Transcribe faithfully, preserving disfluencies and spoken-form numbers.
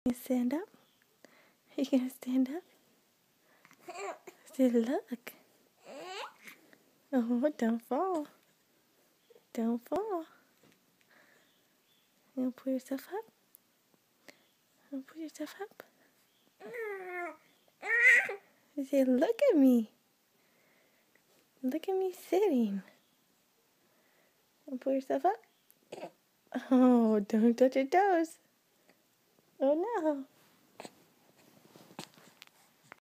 You stand up? You gonna stand up? Say, look. Oh, don't fall. Don't fall. You gonna pull yourself up? You gonna pull yourself up? You say, look at me. Look at me sitting. You pull yourself up? Oh, don't touch your toes. Oh no.